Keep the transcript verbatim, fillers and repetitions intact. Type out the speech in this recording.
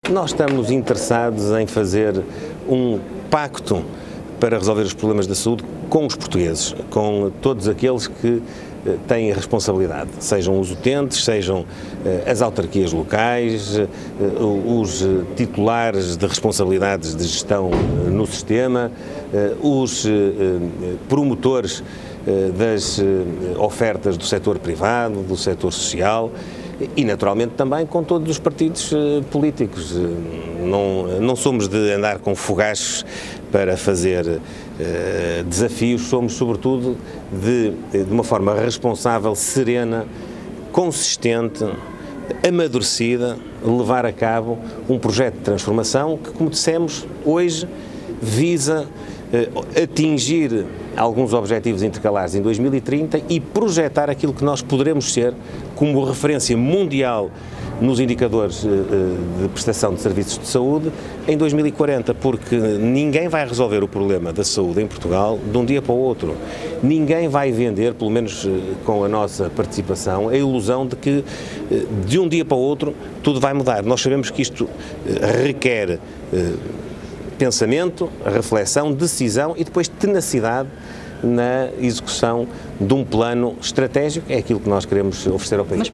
Nós estamos interessados em fazer um pacto para resolver os problemas da saúde com os portugueses, com todos aqueles que têm responsabilidade, sejam os utentes, sejam as autarquias locais, os titulares de responsabilidades de gestão no sistema, os promotores das ofertas do setor privado, do setor social e, naturalmente, também com todos os partidos políticos. Não, não somos de andar com fogachos para fazer uh, desafios, somos, sobretudo, de, de uma forma responsável, serena, consistente, amadurecida, levar a cabo um projeto de transformação que, como dissemos, hoje visa uh, atingir alguns objetivos intercalares em dois mil e trinta e projetar aquilo que nós poderemos ser como referência mundial nos indicadores de prestação de serviços de saúde em dois mil e quarenta, porque ninguém vai resolver o problema da saúde em Portugal de um dia para o outro. Ninguém vai vender, pelo menos com a nossa participação, a ilusão de que de um dia para o outro tudo vai mudar. Nós sabemos que isto requer pensamento, reflexão, decisão e depois tenacidade na execução de um plano estratégico, é aquilo que nós queremos oferecer ao país.